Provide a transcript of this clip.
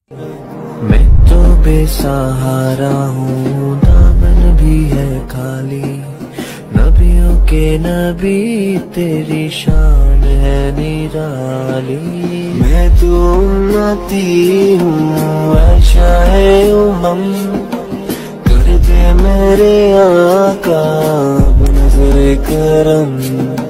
मैं तो बेसहारा हूँ, दामन भी है खाली, नबियों के नबी तेरी शान है निराली। मैं तो उम्मती हूँ, ऐशा है उमम, कर दे मेरे आका नज़र करम।